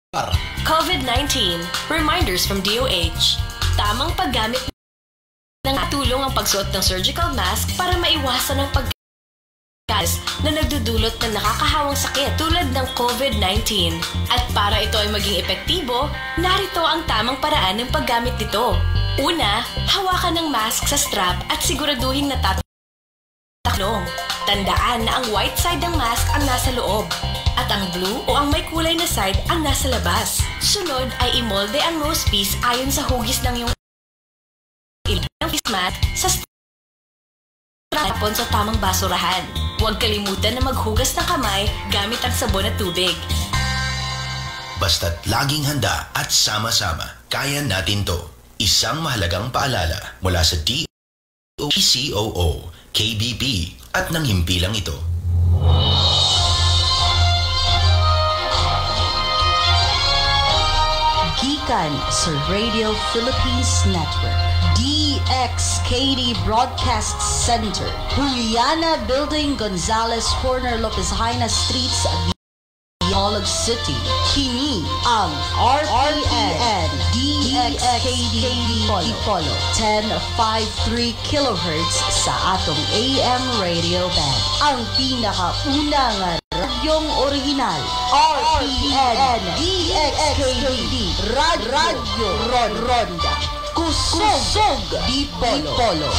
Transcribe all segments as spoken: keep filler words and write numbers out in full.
COVID nineteen, reminders from D O H. Tamang paggamit ng tulong ang pagsuot ng surgical mask para maiwasan ang pagkakas na nagdudulot ng nakakahawang sakit tulad ng COVID nineteen. At para ito ay maging epektibo, narito ang tamang paraan ng paggamit nito. Una, hawakan ng mask sa strap at siguraduhin na tatlong. Tandaan na ang white side ng mask ang nasa loob at ang blue o ang may kulay na side ang nasa labas. Sunod ay imolde ang nose piece ayon sa hugis ng iyong ilang face mat sa strapon sa tamang basurahan. Huwag kalimutan na maghugas ng kamay gamit ang sabon at tubig. Basta't laging handa at sama-sama, kaya natin to. Isang mahalagang paalala mula sa D O H, C O O, K B P at ng himpilang ito. Gikan sa Radio Philippines Network, D X K D Broadcast Center, Juliana Building, Gonzales Corner, Lopez Haina Street sa Bacolod City. Kini ang R P N D X K D Dipolo ten fifty-three kilohertz sa atong A M radio band. Ang pinakauna nga radyong original, R P N D X K D Radyo Ronda Kusog Dipolo.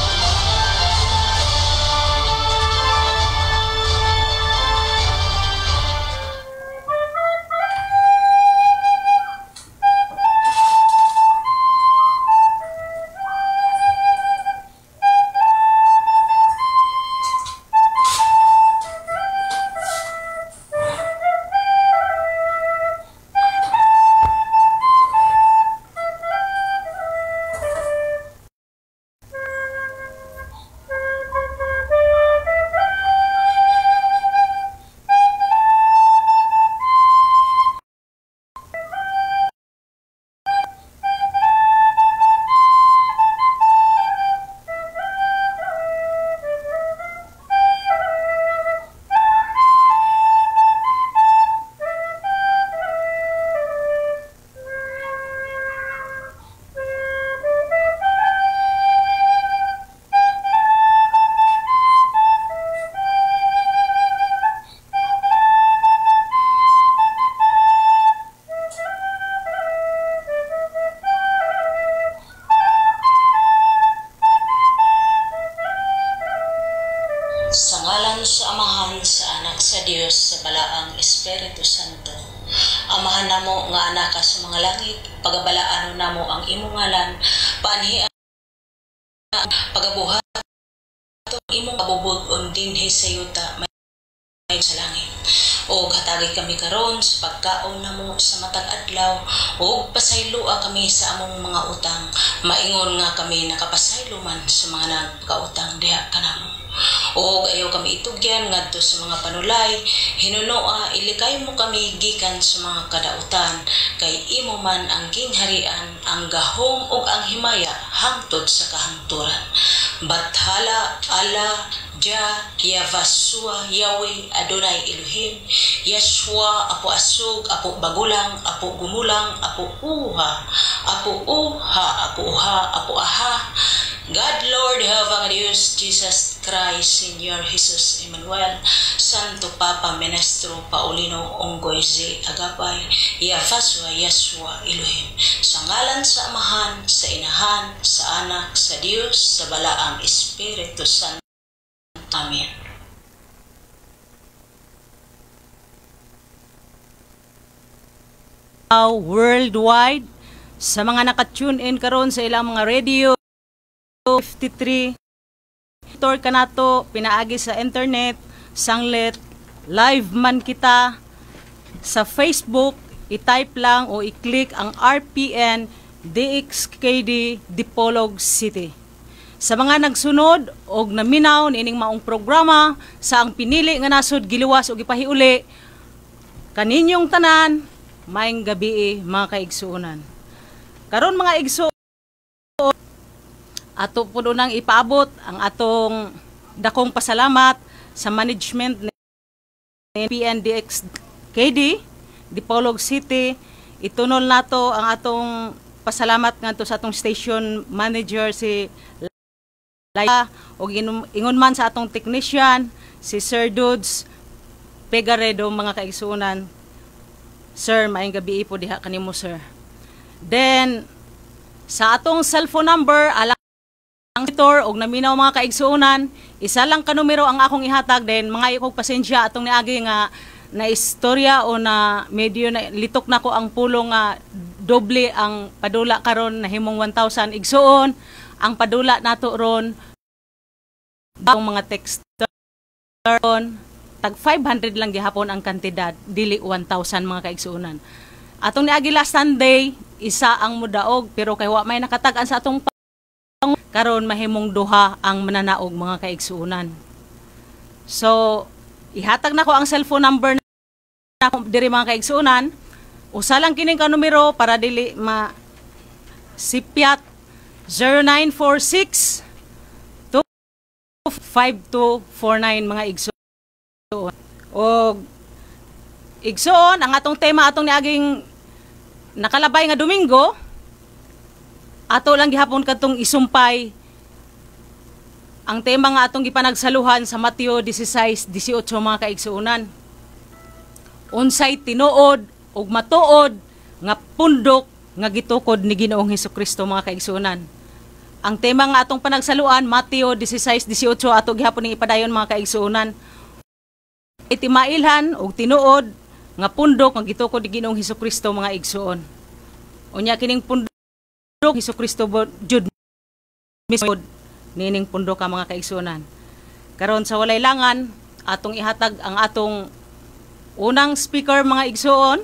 Espiritu Santo. Amahan namo nga anak ka sa mga langit, pagabalaan namo ang imong ngalan, paanhian pagabuhat imong kabubud-on dinhi sa yuta may sa langit. O hatagi kami karon sa pagkaon namo sa matag adlaw, o pasayloa kami sa among mga utang, maingon nga kami nakapasaylo man sa mga nagkautang diha kanamo. O ayaw kami itugyan ngadto sa mga panulay, hinunoa ilikay mo kami gikan sa mga kadautan, kay imo man ang gingharian, ang gahom ug ang himaya hangtod sa kahangturan. Bathala Allah Ja Yavasua Yahweh Adonai Elohim Yeshua Apo Asug Apo Bagulang Apo Gumulang Apo Uha Apo Uha Apo Uha Apo Aha God Lord Havang Dios Jesus Christ Señor Jesus Emmanuel Santo Papa Menestro Paulino Onggoy Z Agapay Yavasua Yeshua Elohim sa ngalan sa Amahan, sa Inahan, sa Anak, sa Dios, sa Balaang Espiritu Santo. Amen. Worldwide sa mga naka-tune in karon sa ilang mga radio fifty-three tor kanato pinaagi sa internet sanglet live man kita sa Facebook, i-type lang o i-click ang R P N D X K D Dipolog City. Sa mga nagsunod og naminaw nining maong programa sa ang pinili nga nasod giliwas o gipahiuli kaninyong tanan maayong gabi mga kaigsuonan. Karon mga igsuon ato puno nang ipaabot ang atong dakong pasalamat sa management ni P N D X K D Dipolog City. Itunol nato ang atong pasalamat ngadto sa atong station manager si Laya o ingon man sa atong technician si Sir Dudes Pegaredo, mga kaigsuonan. Sir, maayong gabi po diha kanimo, sir. Then sa atong cellphone number alang ang editor og naminaw mga kaigsuonan, isa lang ka numero ang akong ihatag. Then mga ikog pasensya atong niagi nga na istorya o na medyo na litok na ko ang pulong nga doble ang padula karon na himong one thousand igsuon. Ang padula nato ron ang mga texter ron tag five hundred lang gihapon ang kantidad, dili one thousand mga kaigsuonan. Atong niagi last Sunday isa ang mudaog pero kay wa may nakatag-an sa atong karon mahimong duha ang mananaog mga kaigsuonan. So ihatag na ko ang cellphone number na diri mga kaigsuonan. Usa lang kining ka numero para dili ma sipyat zero nine four six two five two four nine mga igsuon. O igsuon ang atong tema atong niaging nakalabay nga Domingo. Ato lang gihapon kadtong isumpay ang tema nga atong gipanagsaluhan sa Mateo sixteen eighteen mga kaigsuonan. Unsay tinuod ug matuod nga pundok nga gitukod ni Ginoong Hesukristo mga kaigsuonan. Ang tema nga atong panagsaluan Mateo sixteen eighteen ato gihapon ning ipadayon mga kaigsuonan. Itimailhan og tinuod nga pundok nga gitukod ni Ginoong Hesukristo mga igsuon. Unya kining pundok Hesukristo jud mismo nining pundok ka mga kaigsuonan. Karon sa walay langan atong ihatag ang atong unang speaker mga igsuon.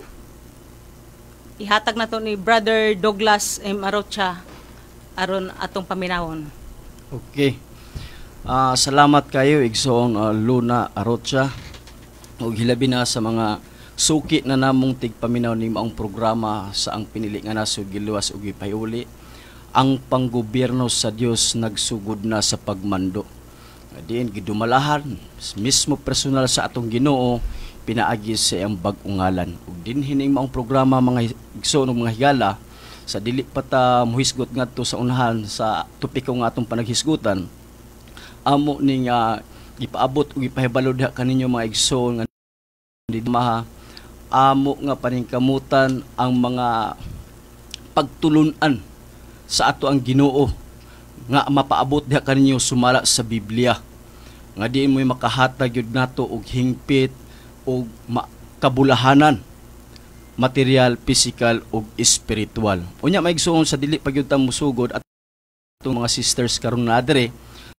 Ihatag na to ni Brother Douglas M. Arocha aron atong paminawon. Okay. Uh, salamat kayo igsuon uh, Luna Arocha. Ug hilabi na sa mga suki na namong tigpaminaw ni maong programa sa ang pinili nga nasod giluwas ug gipayuli. Ang panggobyerno sa Dios nagsugod na sa pagmando. Diin gidumalahan mismo personal sa atong Ginoo pinaagi sa iyang bag-ong ngalan. Ug dinhi ning maong programa mga igsoon ug mga higala sa dili pa ta muhisgot ngadto sa unahan sa topiko nga atong panaghisgutan. Amo ning uh, gipaabot ug gipahibalo diha kaninyo mga igsoon nga di maha amo nga paningkamutan ang mga pagtulunan sa ato ang Ginoo nga mapaabot diha kaninyo sumala sa Biblia nga di mo makahatag yun nato og hingpit og kabulahanan material, physical ug spiritual. Unya maigsuon sa dili pagyud ta musugod at atong mga sisters karon na adre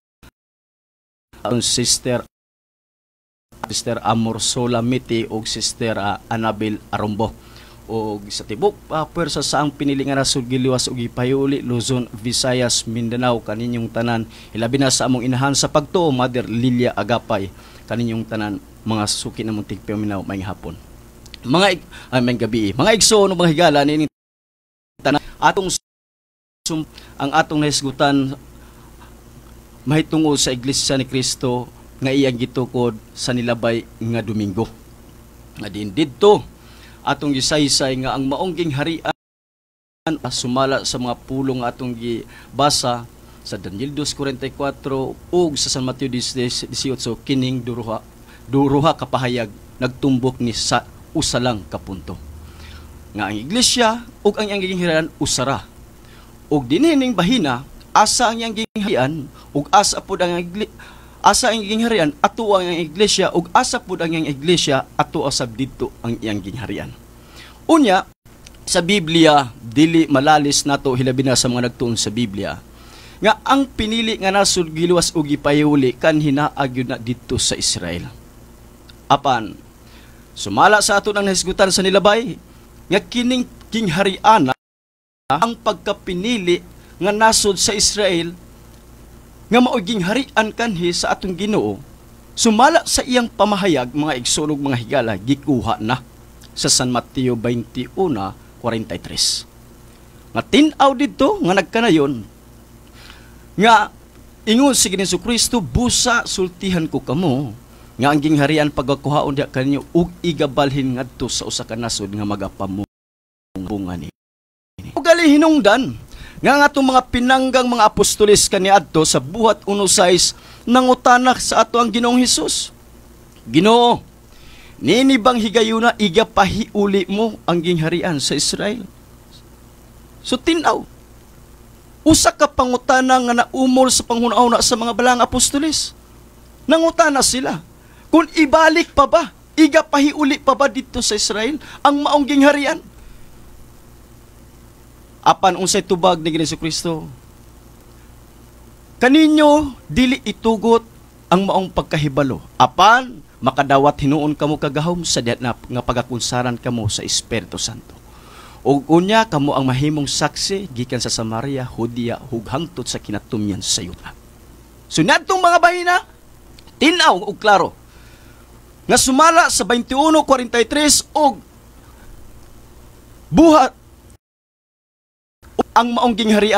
ang sister Sister Amor Solamiti ug Sister uh, Annabel Arombo. O sa tibok uh, pwersa sa ang pinili nga nasod giliwas ug ipayuli Luzon, Visayas, Mindanao kaninyong tanan. Ilabi na sa among inahan sa pagtuo Mother Lilia Agapay kaninyong tanan mga suki namong tigpaminaw maayong hapon. Mga ay may gabi. Mga igsoon ug mga higala nining tanan atong sum, ang atong nahisgutan mahitungod sa Iglesia ni Kristo nga iyang gitukod sa nilabay nga Domingo. Nga din didto atong gisaysay nga ang maong gingharian sumala sa mga pulong atong gibasa sa Daniel two forty-four ug sa San Mateo eighteen kining duruha duruha kapahayag nagtumbok ni sa usa lang ka punto. Nga ang iglesia ug ang iyang gingharian usara. Ug dinhi ning bahina asa ang iyang gingharian ug asa pud ang iglesia asa ang gingharian ato ang iyang iglesia ug asa pud ang iyang iglesia ato asab didto ang iyang gingharian. Unya sa Biblia dili malalis nato hilabi na sa mga nagtuon sa Biblia nga ang pinili nga nasud giluwas ug gipayuli kan hinaag yun na didto sa Israel. Apan sumala sa ato nang nahisgutan sa nilabay nga kining gingharian ang pagkapinili nga nasud sa Israel nga mauging harian kanhi sa atong Ginoo sumala sa iyang pamahayag mga igsoon ug mga higala gikuha na sa San Mateo twenty-one forty-three. Nga tin-aw didto nga nagkanayon nga ingon si Ginoong Kristo busa sultihan ko kamo nga ang gingharian pagkakuhaon diha kanyo ug igabalhin ngadto sa usa ka nasod nga magapamungan ni. Ug gali hinungdan nga nga atong mga pinanggang mga apostoles kaniadto sa buhat one size nangutanak sa ato ang Ginoong Hesus. Ginoo, nini bang higayuna igapahiuli mo ang gingharian sa Israel? So tinaw, usa ka pangutana nga naumol sa panghuna-una sa mga balang apostoles. Nangutana sila, kung ibalik pa ba, igapahiuli pa ba dito sa Israel ang maong gingharian? Apan unsay tubag ni Jesu-Kristo, kaninyo dili itugot ang maong pagkahibalo. Apan makadawat hinuon kamo kagahom sa diha na nga pagakunsaran kamo sa Espiritu Santo. Ug unya kamo ang mahimong saksi gikan sa Samaria, Judea ug hangtod sa kinatumyan sa yuta. So nadtong mga bahina, tinaw ug klaro nga sumala sa twenty-one forty-three og buhat ang maong gingharian.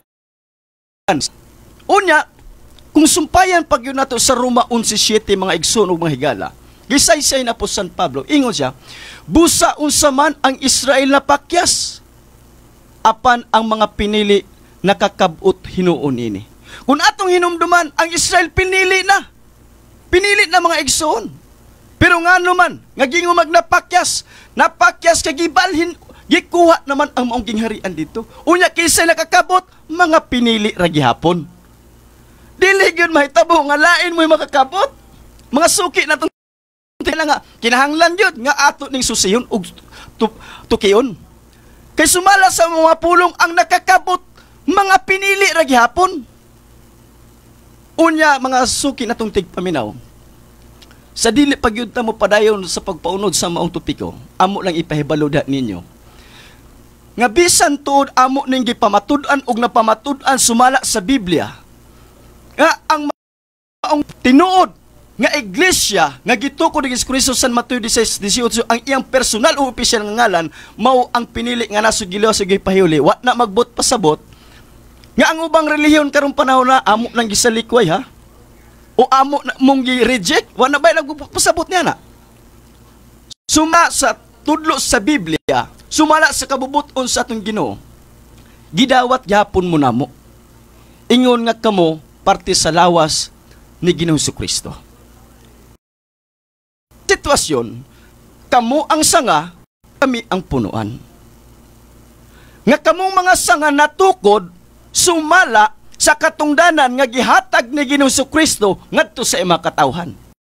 Unya, kung sumpayan pag yun nato sa Roma eleven seven mga igsoon ug mga higala, gisaysay na po San Pablo, ingon siya, busa unsa man ang Israel na pakyas, apan ang mga pinili nakakabot hinuon ini. Kung atong hinumduman, ang Israel pinili na. Pinili na mga igsoon. Pero nga naman, nga gingumag napakyas, napakyas kagibalhin, gikuha naman ang maong gingharian dito. Unya kisay nakakabot, mga pinili ra gihapon. Dili gyud mahitabo nga lain mo'y makakabot. Mga suki na itong nga, kinahanglan yun nga ato ning susiyon ug tukiyon. Kay sumala sa mga pulong ang nakakabot, mga pinili ra gihapon. Unya mga suki na itong tigpaminaw, sa dili pagyud ta mo padayon sa pagpaunod sa maong topiko, amo lang ipahibalo da ninyo. Nga bisan tuod amo ning gipamatud-an ug napamatud-an sumala sa Biblia. Nga ang maong tinuod nga iglesia nga gitukod ni Jesu-Kristo San Mateo sixteen eighteen ang iyang personal o opisyal nga ngalan mao ang pinili nga nasud Gilead sa gipahiuli, wa na magbot pasabot. Nga ang ubang relihiyon karong panahon na amo nang gisalikway ha. O amo na mong gi-reject, wa na bay nagpasabot niya na. Suma sa tudlo sa Biblia, sumala sa kabubuton sa atong Ginoo, gidawat gyapon mo namo. Ingon nga kamo parte sa lawas ni Ginoong Jesu-Kristo. Sitwasyon, kamo ang sanga, kami ang punuan. Nga kamong mga sanga natukod, sumala sa katungdanan nga gihatag ni Ginoong Jesu-Kristo ngadto sa imong katawhan.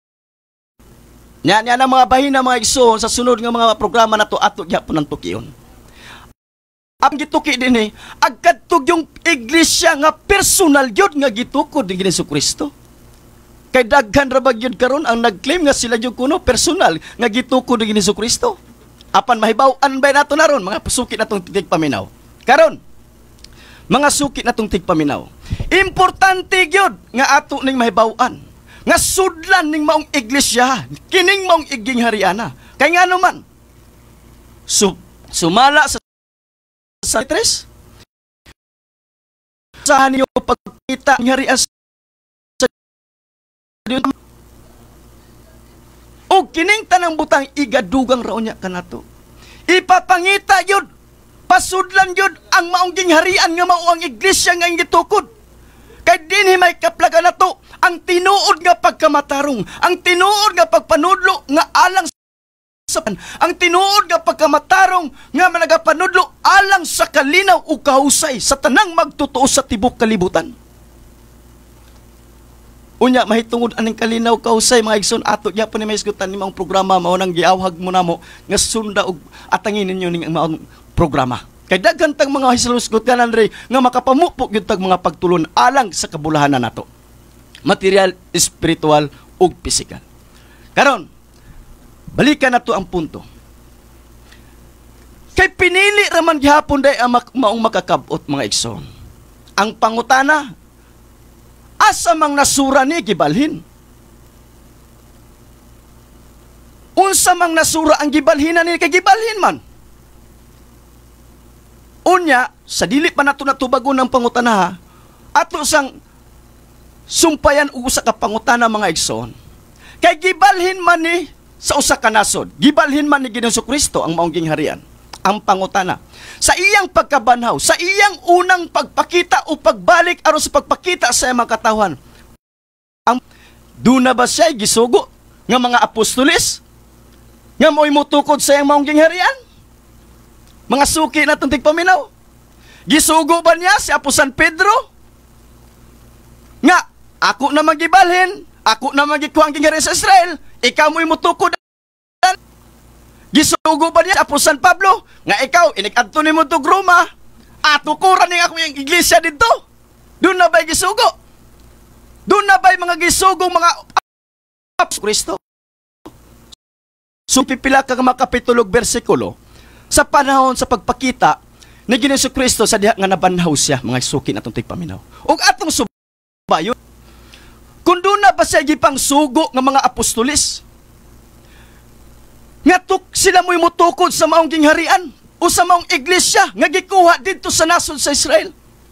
Nya nya na mga bahina mga igsoon sa sunod nga mga programa nato ato gyapon ang tukiyon. Ang gituki dinhi agkadtog yung iglesia nga personal gyud nga gitukod ni Ginoong Jesu-Kristo. Kay daghan ra bagyud karon ang nagclaim nga sila gyud kuno personal nga gitukod ni Ginoong Jesu-Kristo. Apan mahibaw-an bay nato naron mga suki natong tigpaminaw. Karon mga suki natong tigpaminaw. Importante gyud nga ato ning mahibaw-an nga sudlan ning maong iglesia, kining maong ginghariana. Kay nga naman su sumala sa sa tres sa niyo pagkita gingharian sa o kining tanang butang igadugang raw niya kanato. Ipapangita yun, pasudlan yun ang maong gingharian nga mao ang iglesia nga gitukod. Kay dinhi may kaplaga na to, ang tinuod nga pagkamatarong, ang tinuod nga pagpanudlo nga alang sa ang tinuod nga pagkamatarong nga managapanudlo alang sa kalinaw ug kahusay sa tanang magtotoo sa tibok kalibutan. Unya mahitungod aning kalinaw kahusay mga igsoon ato gyapon ni maisgutan ni maong programa mao nang giawhag mo namo nga sunda og atangin ninyo ning maong programa. Kay daghan tag mga hisalusgot kanan re nga makapamupok gyud tag mga pagtulon alang sa kabulahanan nato. Material, spiritual ug pisikal. Karon, balikan nato ang punto. Kay pinili raman gihapon day ang maong makakabot mga igsoon. Ang pangutana, asa mang nasura ni gibalhin? Unsa mang nasura ang gibalhinan ni kay gibalhin man? Unya, sa dili pa nato natubagon ng pangutana, ato sang sumpayan og usa ka pangutana mga igsoon. Kay gibalhin man ni sa usa ka nasod, gibalhin man ni Ginoong Kristo ang maong gingharian, ang pangutana. Sa iyang pagkabanhaw, sa iyang unang pagpakita o pagbalik aron sa pagpakita sa iyang mga katawhan, ang doon na ba siya gisugo nga mga apostolis nga mo'y mutukod sa iyang maong gingharian? Mga suki na itong tigpaminaw. Gisugo ba niya si Apo San Pedro? Nga, ako na magibalhin, ako na magikuha ang gingharian sa Israel, ikaw mo'y mutukod. Gisugo ba niya si Apo San Pablo? Nga ikaw, inikadto ni mo to Roma, atukuran niya ako yung iglesia dito. Doon na ba'y gisugo? Doon na ba'y mga gisugong mga Apos Kristo? So, pipila ka mga kapitulog bersikulo, sa panahon sa pagpakita ni Ginoong Kristo sa diha nga nabanhaw siya, mga suki na itong tigpaminaw. O atong subayo, kung doon na ba siya gipang sugo ng mga apostolis, nga tuk sila mo'y mutukod sa maong gingharian o sa maong iglesia nga gikuha dito sa nasod sa Israel.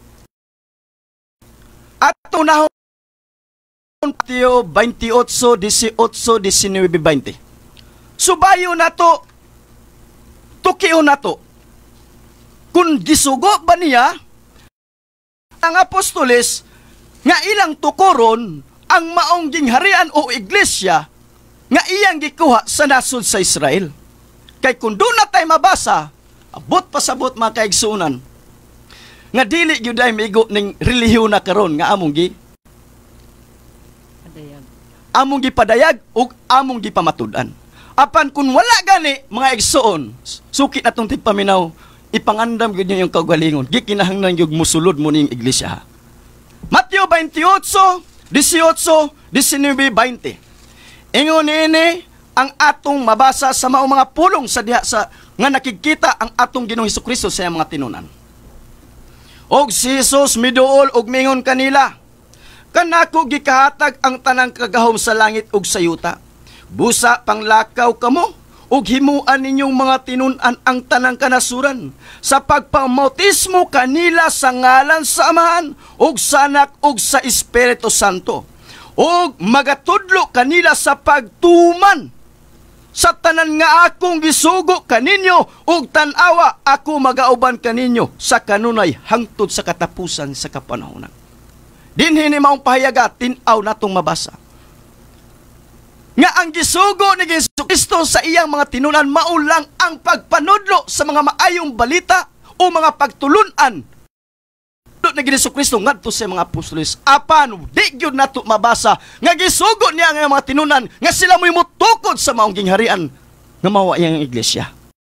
At tunahon Mateo twenty-eight, eighteen, nineteen, twenty. Subayo na to, tukiyo na to, kung gisugo ba niya ang apostoles nga ilang tukoron ang maong gingharian o iglesia nga iyang gikuha sa nasod sa Israel. Kay kung doon na tayo mabasa, abot pasabot mga kaigsunan, nga dili yun ay migo ng relihiyon na karon nga among gi padayag. Among gipadayag o among gipamatudan. Apan kung wala gani mga igsoon, suki na itong tigpaminaw, ipangandam yun yung kagalingon. Gikinahanglan yung musulod mo ning iglesia. Mateo twenty-eight, eighteen, nineteen, twenty. Ingon ini ang atong mabasa sa maong mga pulong sa diha sa nga nakikita ang atong Ginoong Hesukristo sa mga tinunan. Og si Jesus miduol og mingon kanila, kanako gikahatag ang tanang kagahom sa langit ug sa yuta. Busa panglakaw kamo ug himuan ninyong mga tinunan ang tanang kanasuran sa pagpamautismo kanila sa ngalan sa Amahan ug sa Anak ug sa Espiritu Santo. Og magatudlo kanila sa pagtuman sa tanan nga akong gisugo kaninyo ug tan-awa ako magauban kaninyo sa kanunay hangtod sa katapusan sa kapanahonan. Dinhi ni maong pahayaga tin-aw natong mabasa nga ang gisugo ni Jesucristo sa iyang mga tinunan maulang ang pagpanudlo sa mga maayong balita o mga pagtulunan ni Jesucristo ngadto sa mga apostoles. Apan di gyud nato mabasa nga gisugo niya ang mga tinunan nga sila mo'y mutukod sa maong gingharian nga mao iyang iglesia.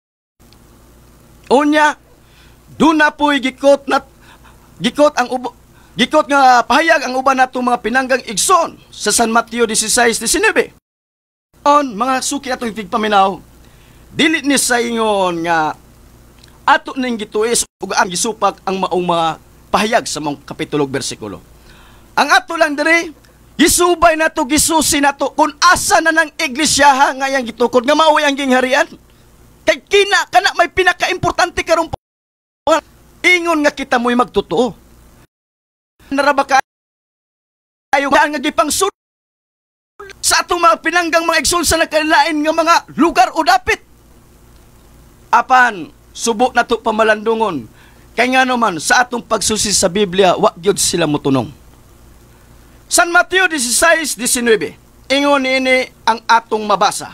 Unya doon na po'y gikot na gikot ang ubo, gikot nga pahayag ang uban nato mga pinanggang igsoon sa San Mateo sixteen, nineteen. On mga suki atong tigpaminaw, dili ni sa ingon nga ato ning gituis ug ang gisupak ang maong mga pahayag sa mga kapitulog bersikulo. Ang ato lang diri, gisubay na to, gisusi na to, kung asa na ng iglesia nga yang gitukod, nga mao ang gingharian. Kay kina, kana may pinaka-importante karong ingon nga kita mo'y magtotoo. Naraba ka, ayaw nga gipang sud sa atong mga pinanggang mga igsoon sa nakalilain nga mga lugar o dapit. Apan, subo na to pamalandungon. Kaya nga naman, sa atong pagsusi sa Biblia, wag yun sila mutunong. San Mateo sixteen, nineteen. Ingon ini ang atong mabasa.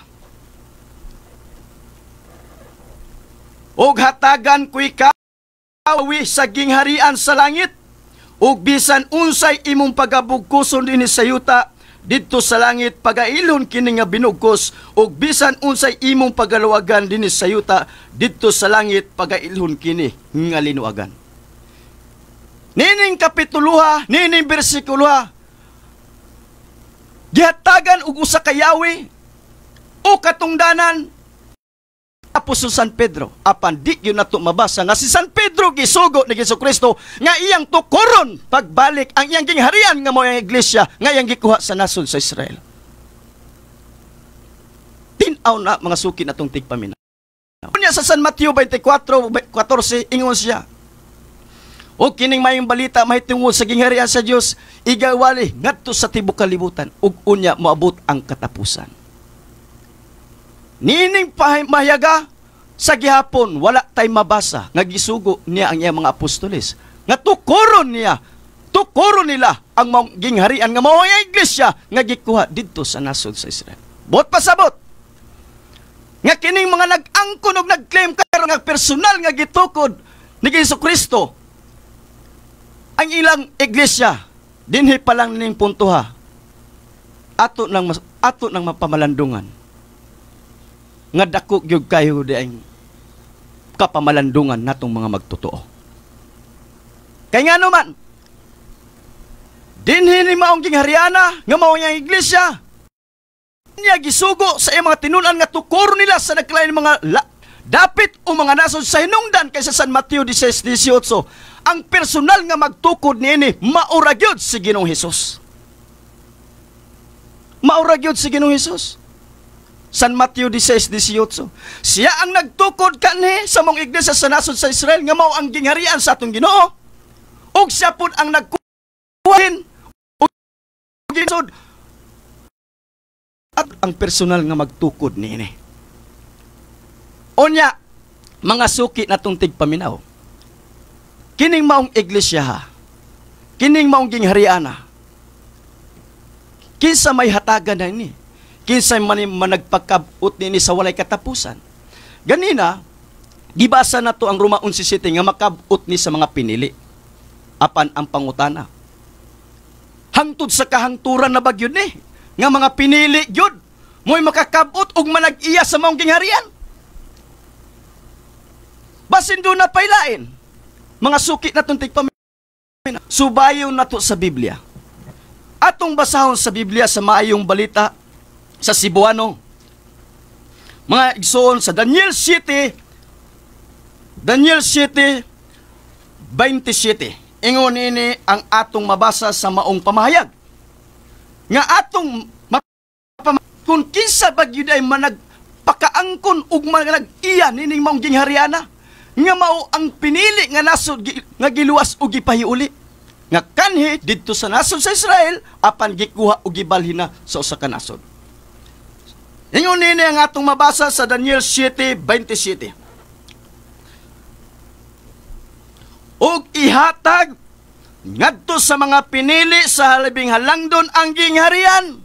Og hatagan ko'y kawi sa gingharian sa langit, og bisan unsay imong pagabugkuson din sa yuta, dito sa langit pagailon kini nga binugkos, og bisan unsay imong pagaluwagan dinhi sa yuta didto sa langit pagailon kini nga linuagan. Nining kapituluha, nining bersikuloha, gihatagan og usa ka yawi o katungdanan Apostol San Pedro. Apan di yun nato mabasa nga si San Pedro gisugo ni Jesucristo nga iyang tukoron pagbalik ang iyang gingharian nga mao ang iglesia nga iyang gikuha sa nasod sa Israel. Tin-aw na mga suki natong tigpaminaw. Unya sa San Mateo twenty-four, fourteen ingon siya, O kining mayong balita mahitungod sa gingharian sa Dios, igawali ngadto sa tibuok kalibutan ug unya moabot ang katapusan. Nining mahayaga sa gihapon wala tay mabasa nga gisugo niya ang iyang mga apostoles. Nga tukuron niya, tukuron nila ang mga gingharian nga mao ang iglesia nga gikuha didto sa nasod sa Israel. Bot pasabot. Nga kining mga nag-angkon ug nag-claim karon nga personal nga gitukod ni Jesucristo ang ilang iglesia dinhi pa lang ning puntuha ato nang ato nang mapamalandungan nga dako gyud kayo di ang kapamalandungan natong mga magtotoo. Kay nga naman dinhi ni maong ginghariana nga mao yang iglesia niya gisugo sa iyang mga tinunan nga tukor nila sa nagkalain mga la, dapit o mga nasod sa hinungdan kaysa San Mateo sixteen eighteen. Ang personal nga magtukod niini maura gyud si Ginoong Hesus. Maura gyud si Ginoong Hesus. San Mateo sixteen eighteen. Siya ang nagtukod kanhi sa mong iglesia sa nasod sa Israel nga mao ang gingharian sa atong Ginoo. Ug siya pud ang nagkuhin ug ginsod at ang personal nga magtukod niini. Onya mga suki natong tigpaminaw. Kining maong iglesia ha, kining maong ginghariana, kinsa may hatagan na ini, kinsa man managpagkabot nini sa walay katapusan. Ganina, gibasa na to ang Roma eleven seventeen nga makabot ni sa mga pinili. Apan ang pangutana, hangtod sa kahangturan na bagyo ni, nga mga pinili yun, mo'y makakabot og manag-iya sa maong gingharian. Basin doon na pailain, mga suki na itong tigpamina, subayo na to sa Biblia. Atong basahon sa Biblia sa maayong balita sa Cebuano. Mga igsoon sa Daniel seven, Daniel seven, twenty-seven. Ingon ini ang atong mabasa sa maong pamahayag. Nga atong mapamahayag, kung kinsa bagyud ay managpakaangkon ug manag-iya nining maong ginghariana, nga mao ang pinili nga nasod nga giluwas o gipahiuli nga kanhi didto sa nasod sa Israel apan gikuha o gibalhin na sa usa ka nasod. Ingon nini ang atong mabasa sa Daniel seven twenty-seven. Og ihatag ngadto sa mga pinili sa halibing halangdon ang gingharian.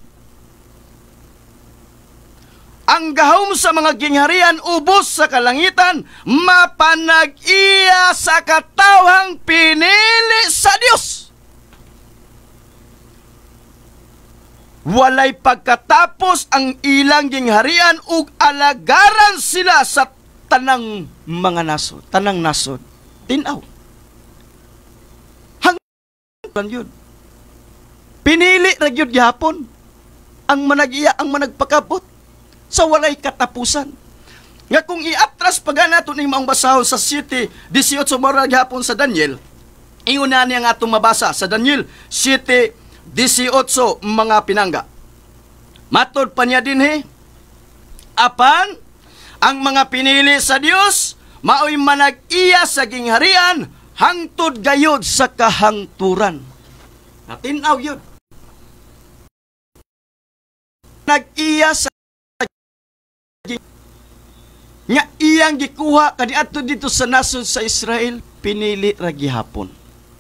Ang gahom sa mga gingharian ubos sa kalangitan, mapanag-iya sa katawhang pinili sa Dios. Walay pagkatapos ang ilang gingharian ug alagaran sila sa tanang mga nasod, tanang nasod. Tinaw. Hanggang yun. Pinili ra gyud gihapon ang manag-iya, ang managpakabot sa walay katapusan. Nga kung iatras pag nato ning maong basahon sa seven eighteen mora gihapon sa Daniel, ingon na niya nga atong mabasa sa Daniel seven eighteen mga pinangga. Matod pa niya dinhi, apan ang mga pinili sa Dios maoy manag-iya sa gingharian hangtod gayod sa kahangturan. Natinaw yun. Nag-iya sa nga iyang gikuha kaniadto dito sa nasod sa Israel, pinili ra gihapon.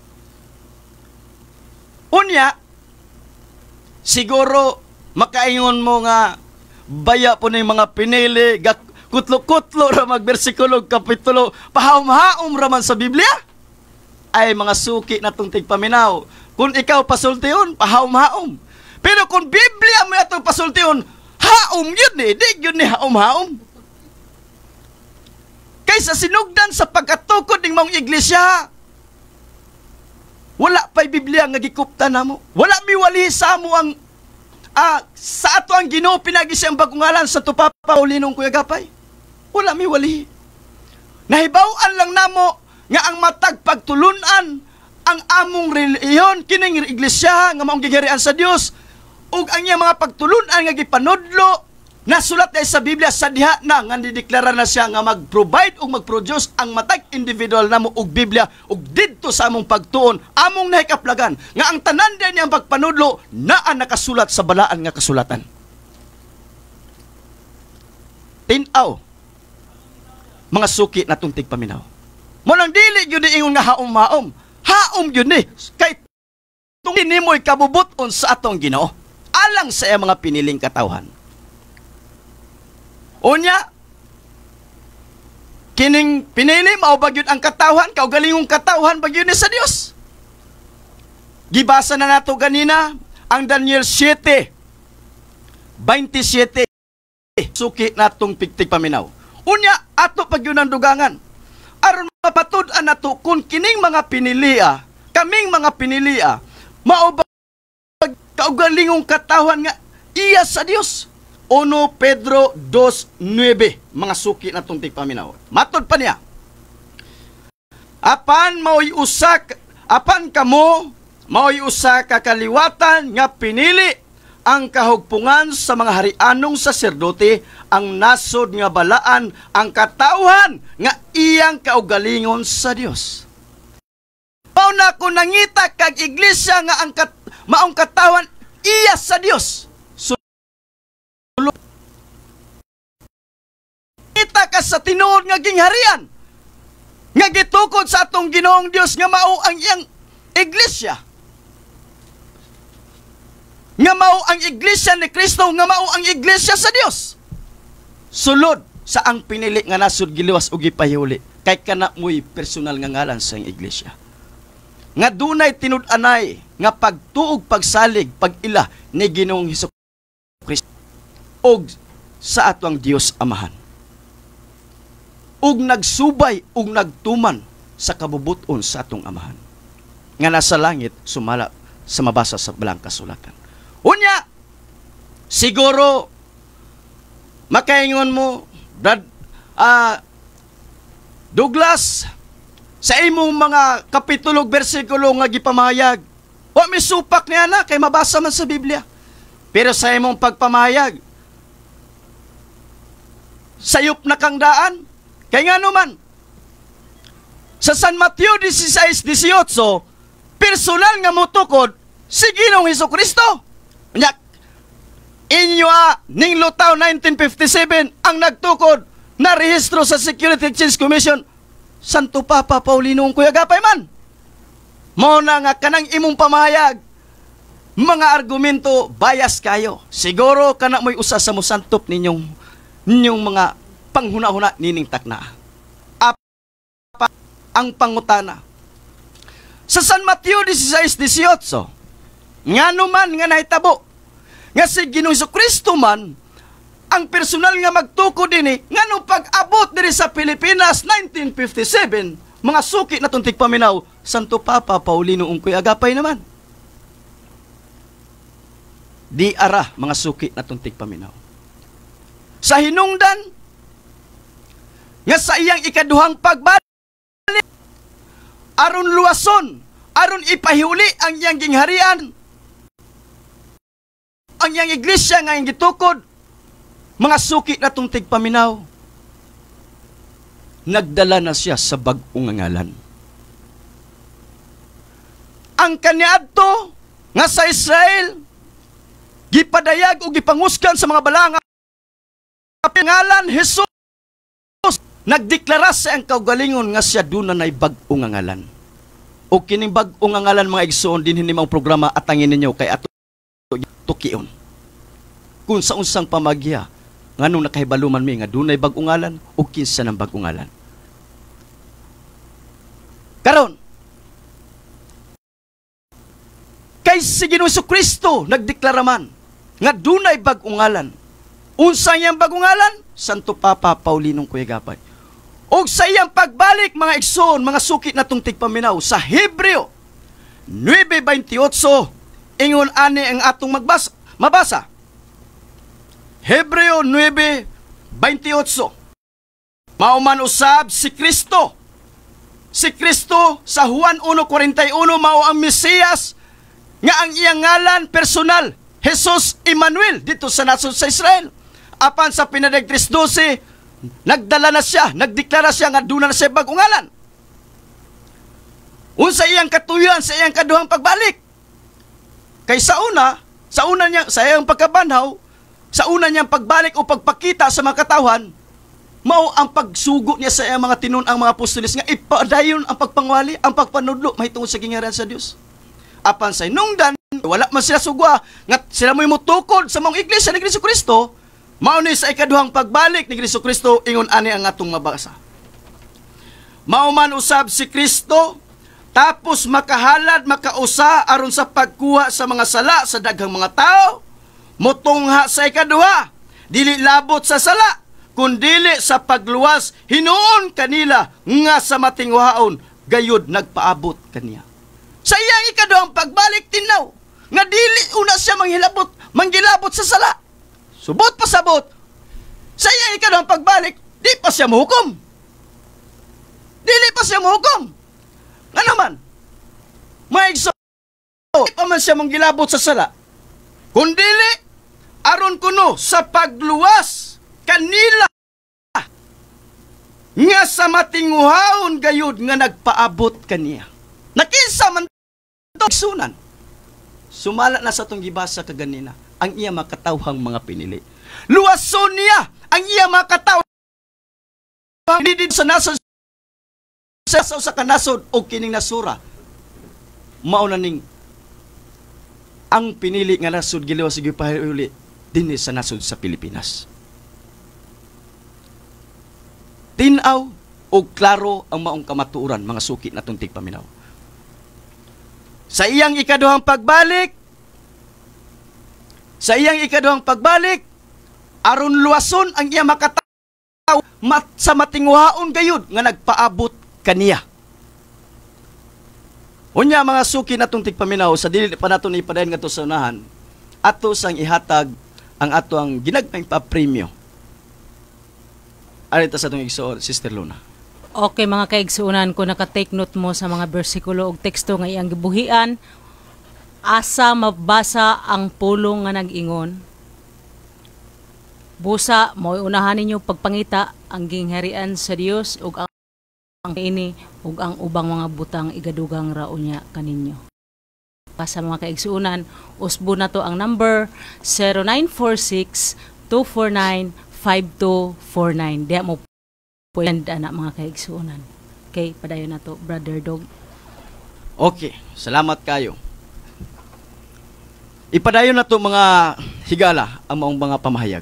Unya, siguro makaingon mo nga baya po na yung mga pinili, kutlo-kutlo ra magbersikulo kapitulo, pahawm-hawm raman sa Biblia. Ay mga suki na itong tigpaminaw. Kung ikaw pasultiyon, pahawm-hawm. Pero kung Biblia mo itong pasultiyon, haom yun eh, di yun eh haom-haom. Kaysa sinugdan sa pagkatukod ng mga iglesia, wala pa'y Biblia nga gikupta na mo. Wala miwali sa mo ang, ah, sa ato ang Ginoo pinagi siyang bagungalan sa tupapaulinong Kuya Gapay. Wala miwali. Nahibawan lang namo nga ang matag pagtulunan ang among reliyon, kining iglesia nga maong gigarian sa Dios, ug ang iya mga pagtulunan nga gipanudlo nasulat ay sa Biblia sa diha na nga dideklara na siya nga mag-provide o mag-produce ang matag individual namo og Biblia ug didto sa among pagtuon among nahikaplagan nga ang tanan din niyang pagpanudlo naa nakasulat sa balaan nga kasulatan. Tinaw mga suki natong tigpaminaw. Mo nang dili gyud ni ingon nga haom-haom. Haom gyud ni kay tung nimoy kabubuton sa atong Ginoo alang sa iya mga piniling katawhan. Unya, kining pinili mao bagyod ang katawhan, kaugalingong katawhan bagyod ni sa Dios. Gibasa na nato ganina ang Daniel seven twenty-seven. Suki natong pigtig paminaw. Unya, ato pagyod ang dugangan. Aron mapatud-an nato kung kining mga pinilia, kaming mga pinilia, mao ba kaugalingong katawhan nga iya sa Dios. Uno Pedro two nine, mga suki na itong tigpaminaw. Matod pa niya. Apan mao'y usak, apan kamo, mao'y usa kakaliwatan nga pinili ang kahugpungan sa mga harianong saserdote, ang nasod nga balaan, ang katawhan nga iyang kaugalingon sa Dios. Mao na ko nangita kag iglesia nga ang kat, maong katawhan iya sa Dios. Kita ka sa tinuod nga gingharian nga gitukod sa atong Ginoong Dios nga mao ang iyang iglesia, nga mao ang iglesia ni Kristo, nga mao ang iglesia sa Dios. Sulod sa ang pinili nga nasud giliwas ug gipahuli kay kana mo'y personal nga ngalan sa iyang iglesia nga dunay tinud-anay nga pagtuog pagsalig pag-ila ni Ginoong Hesukristo og sa atong Dios Amahan, ug nagsubay ug nagtuman sa kabubuton sa atong Amahan nga nasa langit sumala sa mabasa sa balang kasulatan. Unya, siguro makaingon mo, Brad uh, Douglas, sa imong mga kapitulo bersikulo nga gipamahayag, wa may supak niya na kay mabasa man sa Biblia. Pero sa imong pagpamahayag, sayop na kang daan. Kaya nga naman, sa San Mateo sixteen eighteen, personal nga mutukod si Ginoong Hesukristo. Nyak, inyo a, ning lutaw nineteen fifty-seven, ang nagtukod na rehistro sa Security Exchange Commission, Santo Papa Paulino ang kuyagapay man. Mo na nga kanang imong pamahayag, mga argumento, bias kayo. Siguro kana mo'y usa sa musantop ninyong, ninyong mga panghuna-huna nining takna. Apa ang pangutana? Sa San Mateo sixteen eighteen, nga numan nga nahitabo, nga si Ginoong Hesukristo man, ang personal nga magtuko din eh, nga nung pag-abot diri sa Pilipinas, nineteen fifty-seven, mga suki na tuntik paminaw, Santo Papa Paulino ungkoy agapay naman. Di ara, mga suki na tuntik paminaw. Sa hinungdan, nga sa iyang ikaduhang pagbalik, aron luwason, aron ipahiuli ang iyang gingharian, ang iyang iglesia nga iyang gitukod, mga suki na itong tigpaminaw, nagdala na siya sa bag-ong ngalan. Ang kaniadto nga sa Israel, gipadayag o gipanguskan sa mga balanga, ngalan Jesus, nagdeklara sa ang kaugalingon nga siya doon na bag-ong ngalan. O kining bag-ong ngalan mga igsoon din hinimang programa atangin ninyo kay ato tukion. Kung sa unsang pamagya, nganong nakahibaluman mi nga doon na bag-ong ngalan o kinsa ng bag-ong ngalan. Karon, kay si Ginoong Hesukristo nagdeklara man nga doon na bag-ong ngalan. Unsa niyang bag-ong ngalan? Santo Papa Paulinong Kuyagapay. O sa iyang pagbalik, mga igsoon, mga suki na itong tigpaminaw, sa Hebreo nine twenty-eight, ingon ani ang atong magbasa, mabasa. Hebreo nine twenty-eight, mauman usab si Kristo. Si Kristo sa Juan one forty-one, mao ang Mesiyas, nga ang iyang ngalan personal, Jesus Emmanuel, dito sa nasod sa Israel. apan sa pinadagtris dose, nagdala na siya, nagdeklara siya nga duna na siya bagungalan. Unsa iyang katuyan sa iyang kaduhang pagbalik. Kay sa una, sa una niya, sa iyang pagkabanhaw, sa una niyang pagbalik o pagpakita sa mga katawhan, mao ang pagsugo niya sa iyang mga tinun ang mga apostoles nga ipadayon ang pagpangwali, ang pagpanudlo mahitungod sa gingaran sa Dios. Apan sa hinungdan, wala man sila sugwa nga sila mo'y mutukod sa mga iglesia ni Jesucristo. Mao ni sa ikaduhang pagbalik ni Jesucristo, ingon ani ang atong mabasa. Mao man usab si Kristo, tapos makahalad, makausa aron sa pagkuha sa mga sala sa daghang mga tao, mutungha sa ikaduha, dili labot sa sala, kundili sa pagluwas, hinuon kanila nga sa matingwaon, gayud nagpaabot kaniya. Sa iyang ikaduhang pagbalik tinaw, nga dili una siya manghilabot, manggilabot sa sala. Subot pa sabot, sa iyang ikaduhang pagbalik, di pa siya muhukom. Dili pa siya muhukom. Nga naman, maigso, di pa man siya manggilabot sa sala. Kundili, aron kuno sa pagluwas kanila nga sa matinguhaon gayud nga nagpaabot kaniya. Nakinsa man ito sunan. Sumala na sa itong gibasa kaganina ang iya makatawhang mga pinili. Luwason niya ang iya makatawhang pinili sa nasod sa sa kanasod o kining nasura. Mauna ning ang pinili nga nasod giliwas sige pahuli dinhi sa nasod sa Pilipinas. Tinaw o klaro ang maong kamatuoran mga suki natong tigpaminaw. Sa iyang ikaduhang pagbalik, sa iyang ikaduhang pagbalik, aron luwason ang iya makataw mat sa matingwaon gayud nga nagpaabot kaniya. Unya mga suki natong tigpaminaw, sa dili pa naton ipadayon ngadto sa unahan, ato sang ihatag ang ato ang ginagmayng pa-premyo. Arita sa itong igsoon, Sister Luna. Okay mga kaigsuunan, kung nakatake note mo sa mga bersikulo o teksto nga iyang gibuhian, asa mabasa ang pulong nga nag-ingon. Busa, mo'y unahan ninyo pagpangita ang gingharian sa Dios ug ang ang ini ug ang ubang mga butang igadugang raon niya kaninyo. Sa mga kaigsuunan, usbo na to ang number zero nine four six, two four nine, five two four nine. Diya mo pwede na mga kaigsuunan. Okay, padayon na to, Brother Dog. Okay, salamat kayo. Ipadayon na to mga higala ang maong mga pamahayag.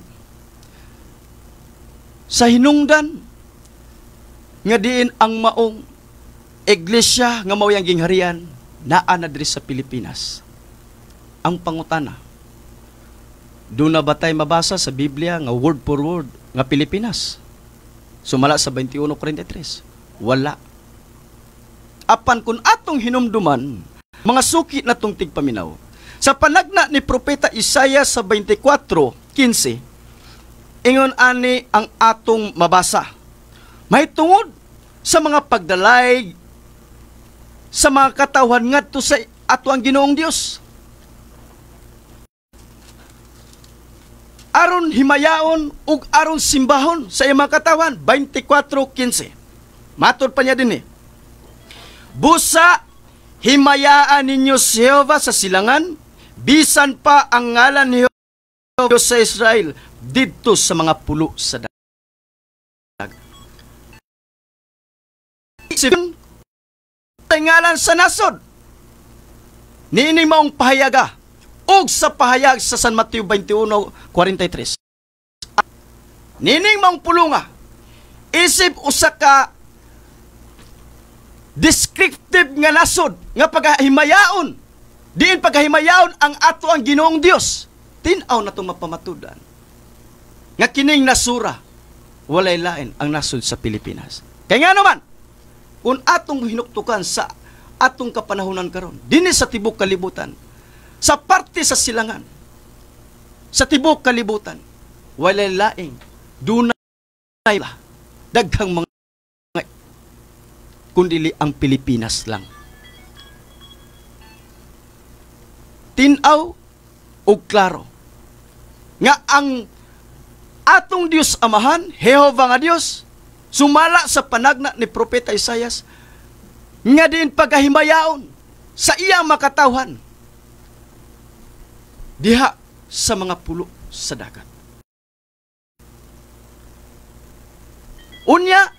Sa hinungdan, nga diin ang maong iglesia nga mao yang gingharian naa na diri sa Pilipinas. Ang pangutana, do na ba tay mabasa sa Biblia nga word for word nga Pilipinas? Sumala sa twenty-one forty-three. Wala. Apan kun atong hinumduman, mga suki natong tigpaminaw, sa panagna ni Propeta Isaiah sa twenty-four fifteen, ingon ani ang atong mabasa. May tungod sa mga pagdalay sa mga katawhan ngadto sa ato ang Ginoong Dios. Aron himayaon ug aron simbahon sa iyang mga katawhan, twenty-four fifteen. Matod pa niya din eh. Busa, himayaan ninyo si Jehovah sa silangan, bisan pa ang ngalan ni Jehovah sa Israel didto sa mga pulo sa dagat. Ngalan sa nasod, niini maong pahayaga, og sa pahayag sa San Mateo twenty-one forty-three. Nining maong pulunga, isip usa ka descriptive nga nasod, nga paghimayaon, diin paghimayaon ang ato ang Ginoong Dios. Tinaw na itong mapamatudan. Nga kining nasura, walay lain ang nasod sa Pilipinas. Kaya nga naman, kung atong hinuktukan sa atong kapanahunan karon, dinhi sa tibok kalibutan, sa parte sa silangan, sa tibok kalibutan, walay laing, dunay daghang mga kundili ang Pilipinas lang. Tinaw o klaro nga ang atong Dios Amahan, Jehova nga Dios, sumala sa panagna ni Propeta Isayas, nga din pagahimayaon sa iyang makatawhan, diha sa mga pulo sa dagat. Unya,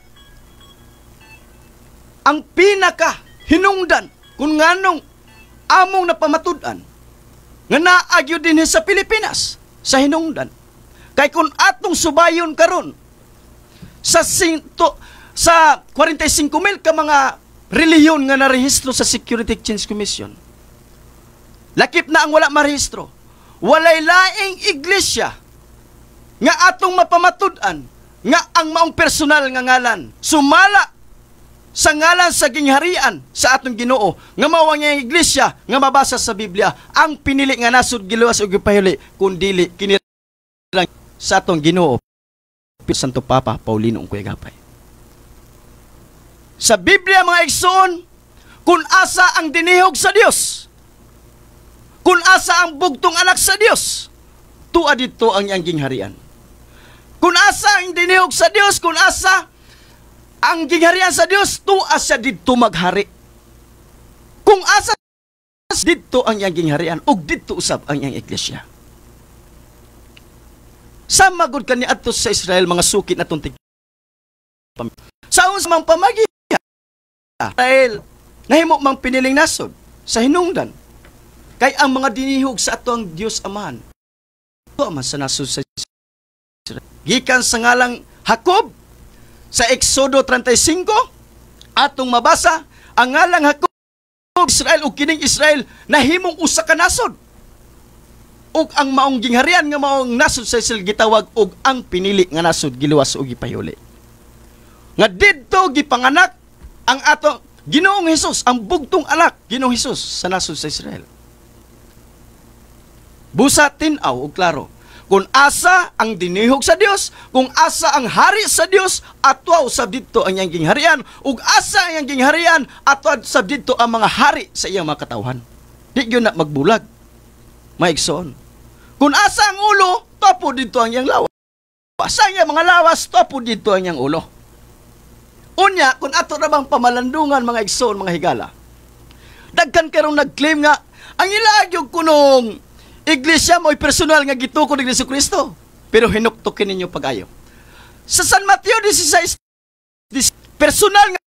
ang pinaka hinungdan kung nganong among napamatud-an nga naagyo din sa Pilipinas sa hinungdan. Kay kung atong subayon karon sa sinto, sa forty-five mil ka mga relihiyon nga narehistro sa Security Exchange Commission, lakip na ang wala marehistro. Walay laing iglesia nga atong mapamatud-an nga ang maong personal nga ngalan sumala sa ngalan sa gingharian sa atong Ginoo nga mao ang iglesia nga mabasa sa Biblia, ang pinili nga nasud giluwas ug gipahuli kun dili kini sa atong Ginoo Santo Papa Paulino ug Kuyagapay. Sa Biblia mga igsoon, kung asa ang dinihog sa Dios, kung asa ang bugtong anak sa Dios, tuwa dito ang iyang gingharian. Kung asa ang dinihog sa Dios, kung asa ang gingharian sa Dios, tuwa siya dito maghari. Kung asa dito ang iyang gingharian, ug dito usab ang iyang iglesia. Sa magod kani adto sa Israel mga sukit na tuntig. Sa unsa mang pamagi Israel nahimo mang piniling nasod sa hinungdan. Kay ang mga dinihog sa ato ang Dios Amahan, tuwa man sa nasod sa Israel. Gikan sa ngalang Hakob, sa Exodo thirty-five, atong mabasa, ang ngalang Hakob, Israel o kining Israel, nahimong usa ka nasod. Ug ang maong gingharian nga maong nasod sa Israel gitawag og ang pinili nga nasod giluwas o gipahuli. Nga didto gipanganak ang ato Ginoong Hesus, ang bugtong anak Ginoong Hesus sa nasod sa Israel. Busa tin-aw og klaro, kung asa ang dinihog sa Dios, kung asa ang hari sa Dios, atwaw sab didto ang iyang gingharian, ug asa ang iyang gingharian, atwaw sab didto ang mga hari sa iyang mga katawhan. Di gyud na magbulag. Maigsoon. Kung asa ang ulo, topo didto ang iyang lawas. Asa ang iyang mga lawas, topo didto ang iyang ulo. Unya, kung ato na bang pamalandungan mga igsoon, mga higala, dagkan karong nag-claim nga, ang ilagyog kunong iglesia mo'y personal nga gitukod ni Jesucristo. Pero hinuktokin ninyo pag-ayo. Sa San Mateo sixteen, personal nga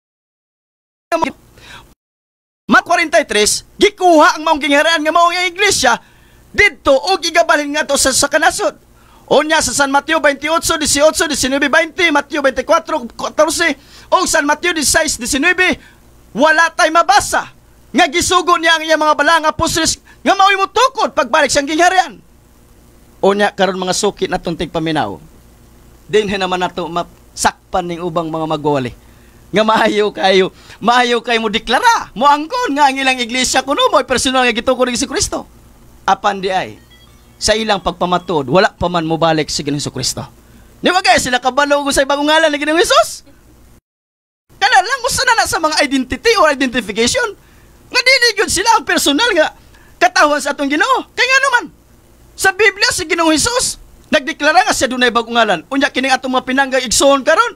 Mat forty-three, gikuha ang maong gingharian nga maong iglesia didto o gigabalhin nga to sa, sa kanasod. Unya sa San Mateo twenty-eight, eighteen, nineteen, twenty, Mateo twenty-four, fourteen, o San Mateo sixteen, nineteen, wala tay mabasa nga gisugo niya ang iyang mga balang apostoles nga mao'y mutukod pagbalik siyang gingharian. Unya karon mga sukit natong tigpaminaw, dinhi naman nato masakpan ning ubang mga magwali nga maayo kayo maayo kayo mo deklara mo angkon nga ang ilang iglesia kuno mo'y personal nga gitukod ni Jesucristo. Apan di ay sa ilang pagpamatod wala pa man mobalik si Ginoong Jesucristo. Di ba kaya sila kabalo sa ibang ngalan ni Ginoong Hesus? Kana lang usa na sa mga identity or identification nga dili gyud sila ang personal nga katawan sa atong Ginoo. Kaya nga naman, sa Biblia si Ginoong Hesus nagdeklara nga siya dunay bagong ngalan. Unya kining atong mga pinanggag igsoon karon,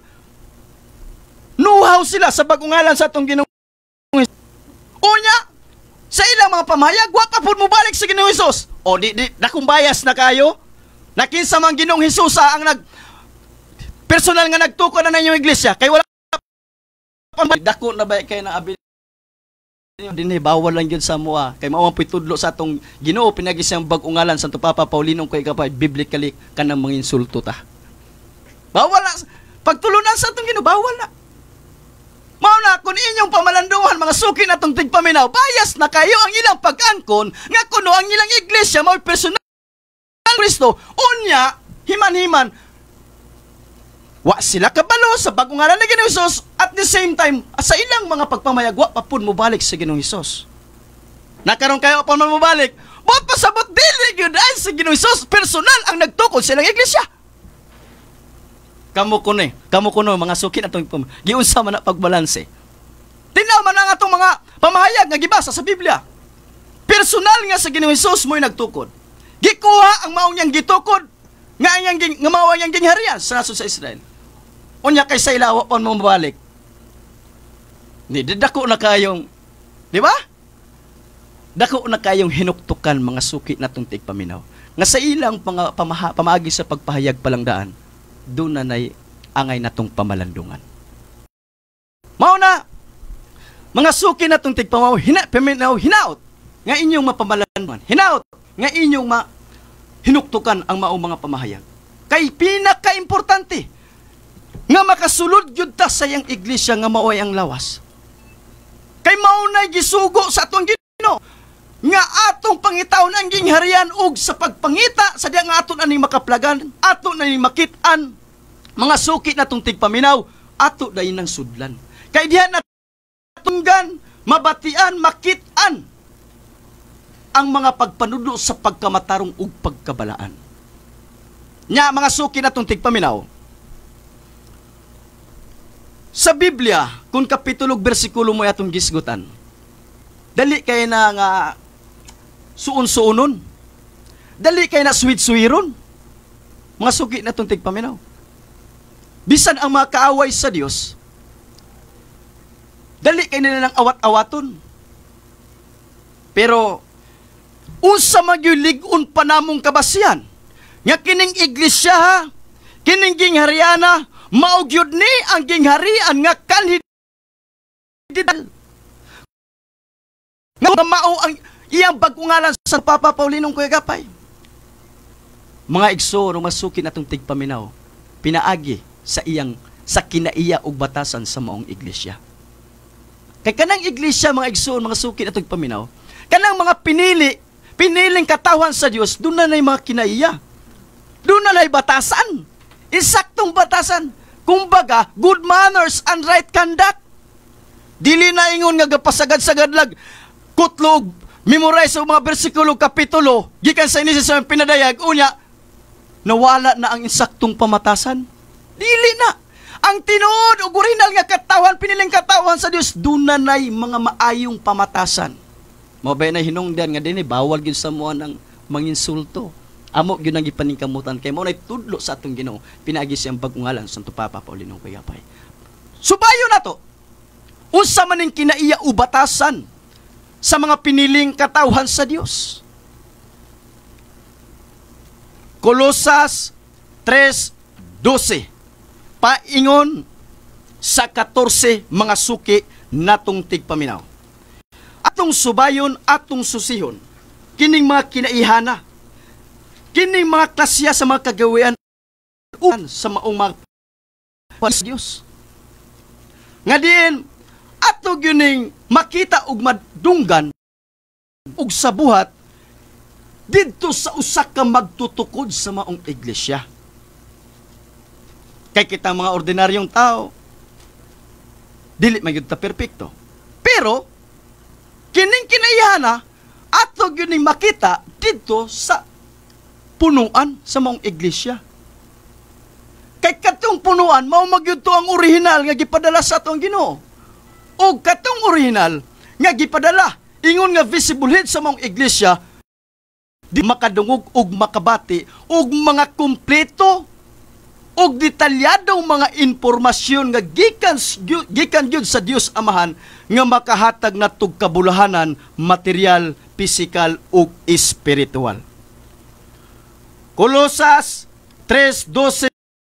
nuhaw sila sa bagong ngalan sa atong Ginoong Hesus. Unya, sa ilang mga pamahayag, wa pa pud mo balik sa Ginoong Hesus. O di, di dakong bias na kayo. Nakinsa man Ginoong Hesus ang nag personal nga nagtukod na inyong iglesia. Kay wala dako na ba kay na abil dinhi bawal lang gyud sa moa kay mao ang pitudlo sa atong Ginoo pinagi siyang bag-ong ngalan Santo Papa Paulino kay kapay biblically kanang mga insulto ta. Bawal na pagtulunan sa atong Ginoo, bawal na. Mao na kun inyong pamalandungan mga suki natong tigpaminaw, bias na kayo ang ilang pag-angkon nga kuno ang ilang iglesia mao personal Kristo. Unya himan-himan wa sila kabalo sa bagong ngalan ni Ginoong Hesus, at the same time sa ilang mga pagpamayag wa pa pud mobalik sa Ginoong Hesus. Nakaron kayo pa man mobalik, buot pasabot dili gyud ay sa Ginoong Hesus personal ang nagtukod sa ilang iglesia. Kamo kuno eh, kamo kuno mga suki atong giunsa man na pagbalanse. Tinaw man ang atong mga pamahayag nga gibasa sa Biblia. Personal nga sa Ginoong Hesus mo'y nagtukod. Gikuha ang maong niyang gitukod nga ang ging nga mao ang gingharian sa naso sa Israel. Unya kay sa ilawa pon mo mabalik. Ni dako na kayong, di ba? Dako na kayong hinuktukan mga suki natong tigpaminaw. Nga sa ilang pang, pamaha, pamaagi sa pagpahayag palangdaan, doon na nay angay natong pamalandungan. Mao na, mga suki natong tigpamaw, hina, paminaw, hinaut, nga inyong mapamalandungan, hinaut, nga inyong ma, hinuktukan ang maong mga pamahayag. Kay pinaka-importante, nga makasulod yun ta sa iyang iglesia nga maoy ang lawas. Kay maunay gisugo sa atong Ginoo nga atong pangitaw ang gingharian ug sa pagpangita sa diya nga aton ani makaplagan, aton ani makit-an mga suki natong tigpaminaw, ato dayon nang sudlan. Kay diha na tunggan, mabatian, makit-an ang mga pagpanudlo sa pagkamatarong ug pagkabalaan. Nya mga suki natong tigpaminaw, sa Biblia, kung kapitulo bersikulo mo atong gisgutan, dali kay na nga suon-suonon, dali kay na suwid-suwiron, mga suki natong tigpaminaw. Bisan ang mga kaaway sa Dios, dali kay nila ng awat-awaton. Pero unsa magyulig-on pa namong kabasyan nga kining iglesia ha, kining ginghariana, maugyod ni ang gingharian nga kanhid nga mao ang iyang bagungalan sa Papa Paulinong Kuyagapay. Mga igsoon o masukin atong tigpaminaw, pinaagi sa iyang sa kinaiya ug batasan sa maong iglesia. Kay kanang iglesia mga igsoon, mga sukin atong paminaw, kanang mga pinili, piniling katawan sa Dios, doon na nay mga kinaiya. Doon na nay batasan. Insaktong batasan. Kumbaga, good manners and right conduct. Dili na ingon nga gapasagad-sagad lag kutlog, memorize ang mga bersikulo, kapitulo, gikan sa inis sa pinadayag, unya, nawala na ang insaktong pamatasan. Dili na. Ang tinuod ug original nga katawan, piniling katawan sa Dios, doon na nay mga maayong pamatasan. Mabay na hinungdan nga dinhi bawal gyud sa moa ng manginsulto. Amo gyud ang gipaningkamutan kay mo nay tudlo sa atong Ginoo, pinaagi siyang bagungalan Santo Papa Paulinong Kuyapay. Subayo na to. Unsa man ning kinaiya u batasan sa mga piniling katawhan sa Dios. Kolosas tres dose paingon sa katorse mga suki natong tigpaminaw. Atong subayon, atong susihon kining mga kinaihana, kining mga klasya sa mga kagawian sa maong mga sa Dios. Nga diin ato gyuning makita ug madunggan ug sa buhat didto sa usa ka magtutukod sa maong iglesia. Kay kita mga ordinaryong tao, dili magyud ta perpekto. Pero kining kinayana ato gyuning makita didto sa punuan sa maong iglesia. Kay katong punuan mao magyud to ang original nga gipadala sa atong Ginoo. O katong original nga gipadala ingon nga visible head sa maong iglesia, di makadungog og makabati og mga kumpleto og detalyadong mga impormasyon nga gikan gikan gyud sa Dios Amahan nga makahatag natog kabulahanan material, pisikal ug espiritual. Kolosas tres dose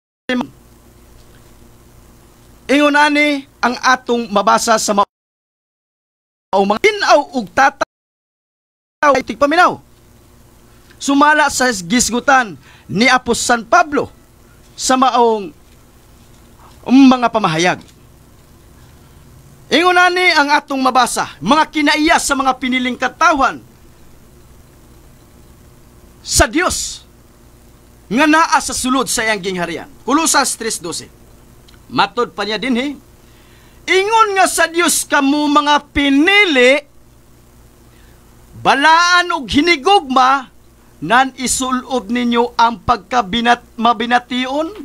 ingon ani ang atong mabasa sa mga pinaw ug tataw ay tigpaminaw. Sumala sa gisgutan ni Apos San Pablo sa maong mga pamahayag. Ingon ani ang atong mabasa, mga kinaiya sa mga piniling katawan sa Dios nga naa sa sulod sa iyang gingharian. Kolosas tres dose. Matod pa niya din he. Ingon nga sa Dios kamo mga pinili, balaan og hinigugma, nan isulob ninyo ang pagkabinat mabination,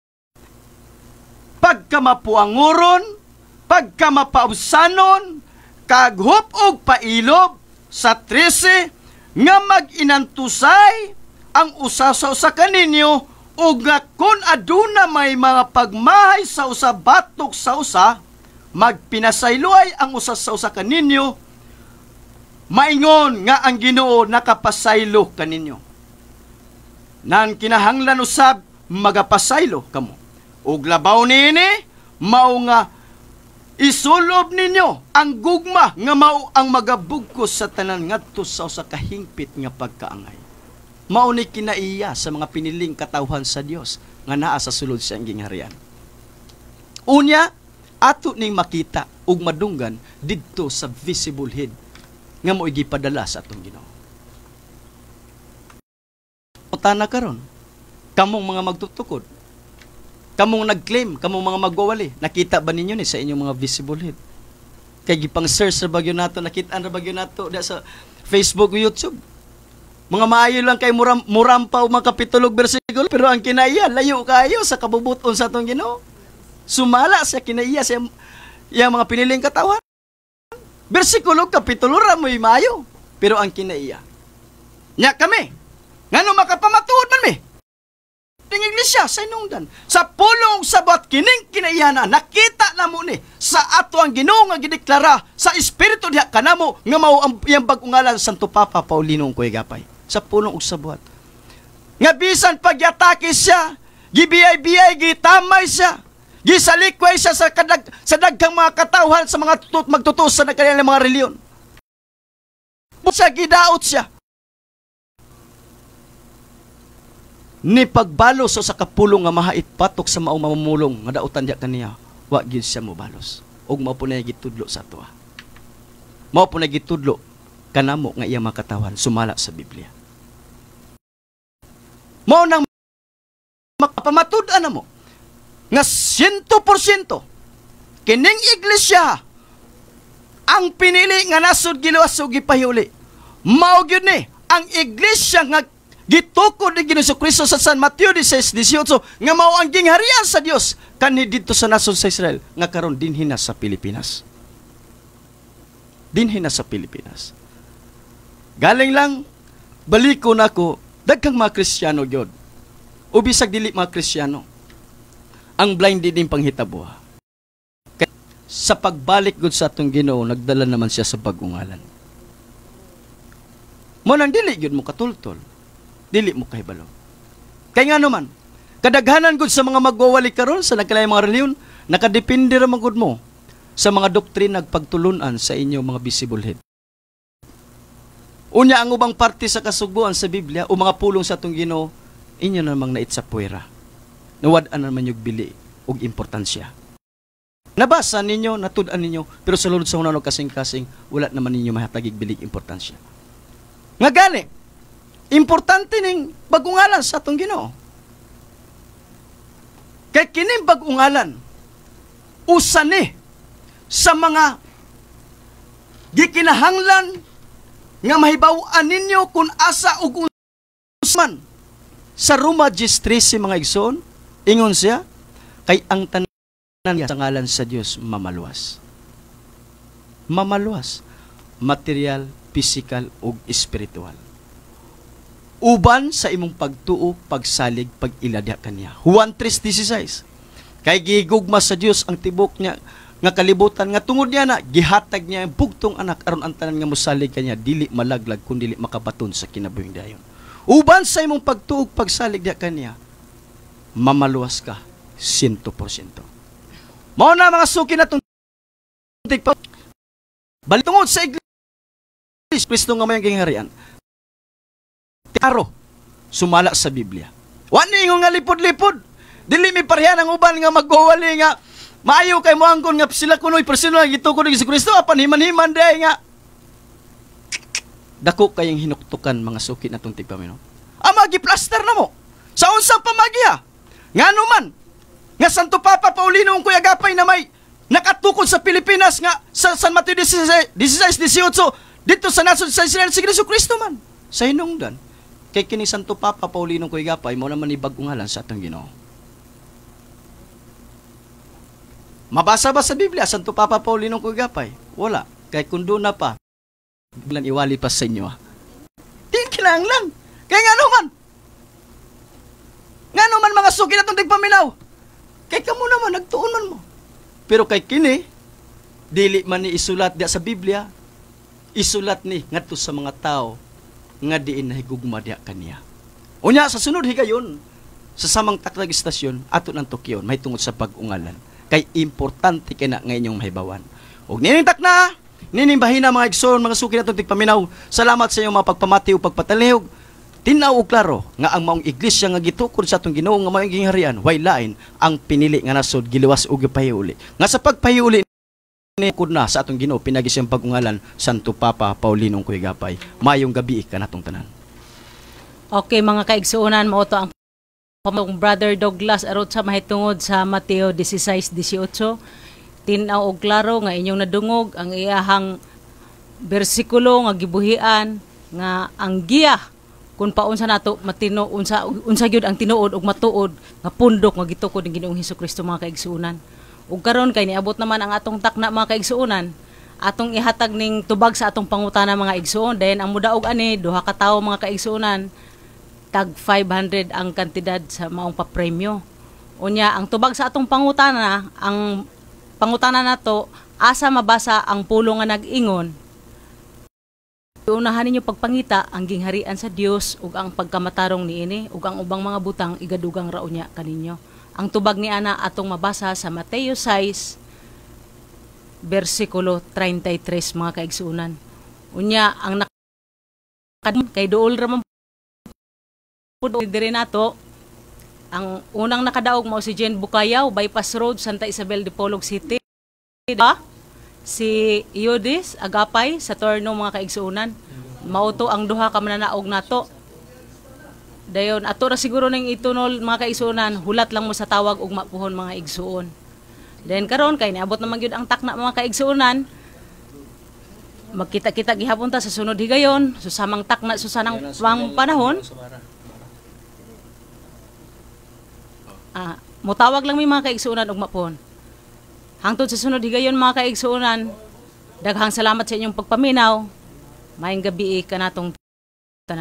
pagkamapuanguron, pagkamapausanon, kaghup og pailob sa trese nga mag-inantusay ang usa sa usa kaninyo ug nga kun aduna may mga pagmahay sa usa batok sa usa, magpinasayloay ang usa sa usa kaninyo, maingon nga ang Ginoo nakapasaylo kaninyo. Nan kinahanglan usab magapasaylo kamo. Ug labaw niini mao nga isulob ninyo ang gugma nga mao ang magabugkos sa tanan ngadto sa usa ka hingpit nga pagkaangay. Mao ni kinaiya sa mga piniling katawhan sa Dios nga naa sa sulod sa gingharian. Unya ato ning makita ug madunggan didto sa visible head nga mao gipadala sa atong Ginoo. Utana karon, kamong mga magtutukod, kamong nag-claim, kamong mga magwawali, nakita ba ninyo ni sa inyong mga visible head? Kay gipang search sa bagyo nato, nakita ra bagyo nato da sa Facebook o YouTube. Mga maayo lang kay muram murampaw mga kapitulog bersikulo, pero ang kinaiya layo kayo sa kabubuton sa atong Ginoo. Sumala sa kinaiya sa iya mga piniling katawan. Bersikulo kapitulo ra mo'y maayo, pero ang kinaiya. Nya kami, ngano makapamatuod man mi? Ting iglesia sa inungdan, sa pulong sabot kining kinaiya na nakita namo ni sa ato ang Ginoo nga gideklara sa espiritu diha kanamo nga mao ang iyang bag-ungalan Santo Papa Paulino Uncoy Agapay. Sa pulong ug sa buhat. Nga bisan pagyatake siya, gibiyay-biyay, gitamay siya, gisalikway siya sa kadag sa daghang mga katawhan sa mga tutut magtutus sa kanilang mga reliyon. Sa gidaot siya. Ni pagbalos sa kapulong nga mahait patok sa maong mamumulong nga dautan diya kaniya, wa gyud siya mobalos. Ug mao punay gitudlo sa ato. Mao punay gitudlo kanamo nga iya makatawan sumala sa Biblia. Mao nang makapamatud-an na mo nga siyento porsyento kining iglesia ang pinili nga nasud giluwas ug gipahiuli. Mao gyud ni ang iglesia nga gitukod ni Ginoong Kristo sa San Mateo sixteen eighteen nga mao ang gingharian sa Dios kanhi didto sa nasod sa Israel nga karon dinhin na sa Pilipinas. Dinhin na sa Pilipinas. Galing lang baliko nako daghang mga Kristiyano gyud. O bisag dili mga Kristiyano. Ang blinded din panghitabuha. Sa pagbalik gud sa atong Ginoo nagdala naman siya sa pag-ungalan. Mo nang dili gyud mo katultol. Dili mo kahibalo. Kay nga naman, kadaghanan gud sa mga magwawali karon sa nagkalaing mga reliyon, nakadepende ra man gud mo sa mga doktrina nagpagtulunan sa inyong mga visible head. Unya ang ubang parte sa kasugbuan sa Biblia o mga pulong sa atong Ginoo, inyo namang nait sa puwera. Nawad-an naman yung bili o importansya. Nabasa ninyo, natud-an ninyo, pero sa lulod sa hunano kasing-kasing, wala naman ninyo mahatagig bilig importansya. Nga gani, importante ning bagungalan sa atong Ginoo. Kay kining bagungalan, usa ni sa mga gikinahanglan nga mahibaw-an ninyo kung asa ug usman sa Roma thirteen mga igsoon, ingon siya, kay ang tanan niya sa ngalan sa Dios mamaluwas. Mamaluwas. Material, physical, ug spiritual. Uban sa imong pagtuo, pagsalig, pag-iladya kaniya. Juan three sixteen. Kay gigugma sa Dios ang tibok niya nga kalibutan nga tungod niya na gihatag niya ang bugtong anak aron ang tanan nga mosalig kaniya dili malaglag kun dili makabaton sa kinabuhing dayon. Uban sa imong pagtuog pagsalig diha kaniya, mamaluwas ka one hundred percent. Mao na mga suki natong tigpa balitungod sa iglesia Kristo nga mayang gingharian. Taro sumala sa Biblia. Wa ni ingon nga lipod-lipod. Dili mi pareha ang uban nga magwawali nga maayo kay moangkon nga sila kunoy personal gitukod ni Kristo apan himan-himan day nga dako kayang hinuktukan mga suki natong tigpamino. Ama giplaster na mo. Sa unsang pamagya. Ngano man nga Santo Papa Paulino Uncoy Agapay na may nakatukod sa Pilipinas nga sa San Mateo sixteen eighteen dito sa nasod sa Israel si Kristo man. Sa hinungdan kay kini Santo Papa Paulino Uncoy Agapay mao naman ni bag-ungalan sa atong Ginoo. Mabasa ba sa Biblia, Santo Papa Paulino Uncoy Agapay? Wala. Kay kundo na pa, biglang iwali pa sa inyo. Di kinahanglan. Kaya nga naman, Nga naman mga suki na itong tigpaminaw. Kay kamo naman, nagtuon man mo. Pero kay kini, dili man ni isulat diya sa Biblia, isulat ni ngadto sa mga tao nga diin nahigugma diya kaniya. Unya, sa sunod higayon, sa samang takdag istasyon, ato ng Tokyo, may tungod sa pag-ungalan. Kay importante kay na ngayon yung mahibawan. Huwag ninintak na, ninimbahin na mga igsoon, mga suki na itong tigpaminaw. Salamat sa iyong mga pagpamati o pagpatalihog. Tinaw o klaro nga ang maong iglesia nga gitukod sa atong Ginoo nga maong gingharian, way lain ang pinili nga nasod giliwas og gipahiuli. Nga sa pagpahiuli ni kud na sa atong Ginoo pinagi siyang pag-ungalan Santo Papa Paulinong Kuygapay. Mayong gabi kanatong tanan. Okay mga kaigsuonan, mao to ang Brother Douglas arot sa mahitungod sa Mateo sixteen eighteen. Tinaw og klaro nga inyong nadungog ang iyahang bersikulo nga gibuhian nga ang giya kung paunsa nato matino unsa unsa gyud ang tinuod ug matuod nga pundok nga gitukod ng Ginoong Hesukristo mga kaigsuonan. Ug karon kay niabot naman ang atong takna mga kaigsuonan, atong ihatag ning tubag sa atong pangutana mga igsuon. Dayon ang mudaog ani duha ka tawo mga kaigsuonan, tag five hundred ang kantidad sa maong papremyo. Unya ang tubag sa atong pangutana, ang pangutana nato asa mabasa ang pulo nga nag-ingon. Unahan ninyo pagpangita ang gingharian sa Dios ug ang pagkamatarong niini ug ang ubang mga butang igadugang raunya kaninyo. Ang tubag ni ana atong mabasa sa Mateo six bersikulo thirty-three mga kaigsuonan. Unya ang nak kay duol ra man pud diri nato ang unang nakadaog mao si Jen Bukayaw, Bypass Road, Santa Isabel de Polog City. Diba? Si Iodis Agapay sa Torno mga kaigsuonan. Mauto ang duha ka mananaog nato. Dayon ato ra siguro ning itunol mga kaigsuonan, hulat lang mo sa tawag ug mapuhon mga igsuon. Then karon kay niabot naman gyud ang takna mga kaigsuonan. Magkita-kita gihapon ta sa sunod higayon, susamang takna susanang pang panahon. Ah, mutawag lang mi mga kaigsuonan ug mapuhon. Hangtod sa sunod higayon mga kaigsuonan, daghang salamat sa inyong pagpaminaw. Mayong gabi kanatong tanan.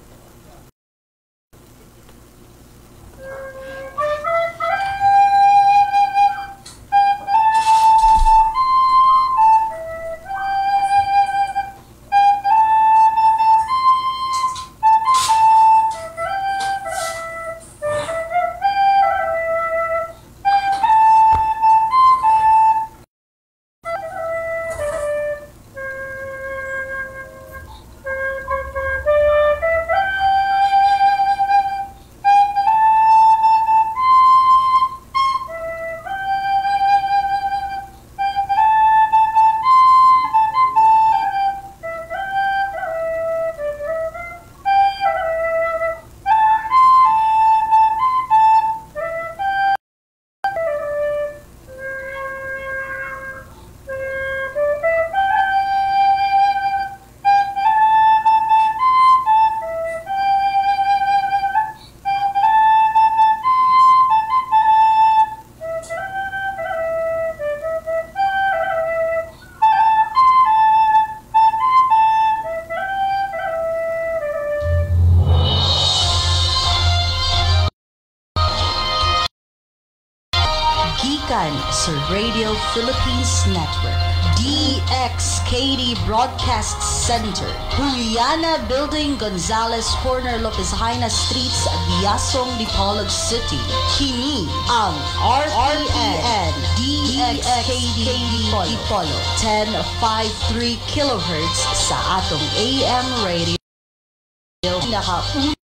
Sa Radio Philippines Network, D X K D Broadcast Center, Juliana Building, Gonzales Corner, Lopez Haina Streets, Biasong, Dipolog City. Kini ang R T N D X K D Dipolo ten fifty-three kilohertz sa atong A M radio. Naka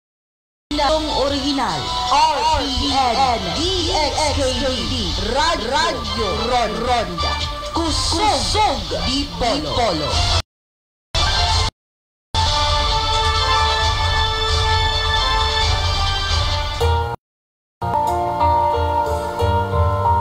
Ang original R T N D X K D Radyo Ron Ronda Kusog Dipolo.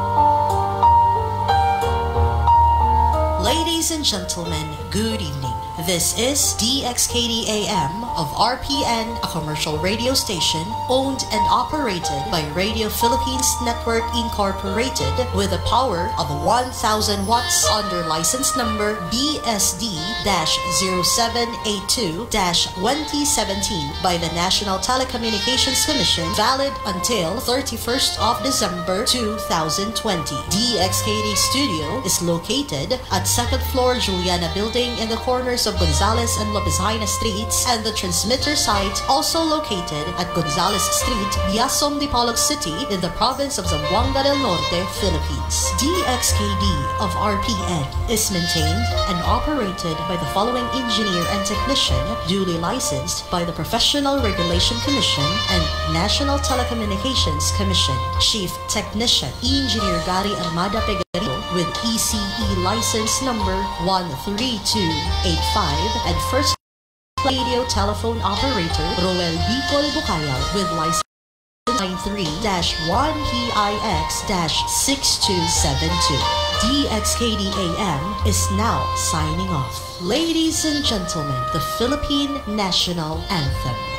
Ladies and gentlemen, good evening. This is D X K D A M of R P N, a commercial radio station owned and operated by Radio Philippines Network Incorporated with a power of one thousand watts under license number B S D zero seven eight two twenty seventeen by the National Telecommunications Commission, valid until thirty-first of December two thousand twenty. D X K D Studio is located at second floor Juliana Building in the corners of Gonzales and Lopez Haina Streets, and the transmitter site also located at Gonzales Street, Biasong, Dipolog City in the province of Zamboanga del Norte, Philippines. D X K D of R P N is maintained and operated by the following engineer and technician duly licensed by the Professional Regulation Commission and National Telecommunications Commission. Chief Technician Engineer Gary Armada Pegarino with E C E license number one three two eight five, and First Radio Telephone Operator Roel Bicol Bucayal with license nine three one P I X six two seven two. D X K D A M is now signing off. Ladies and gentlemen, the Philippine National Anthem.